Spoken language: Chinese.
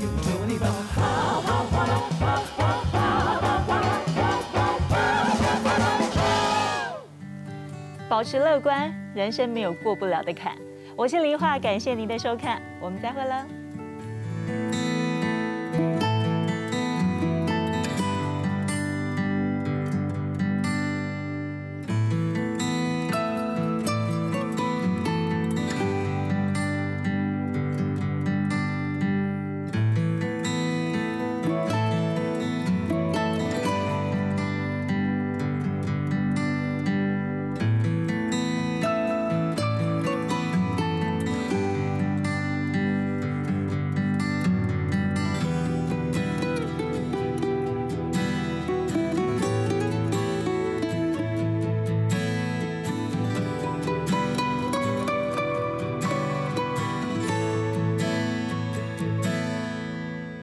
祝你吧。 保持乐观，人生没有过不了的坎。我是林化，感谢您的收看，我们再会了。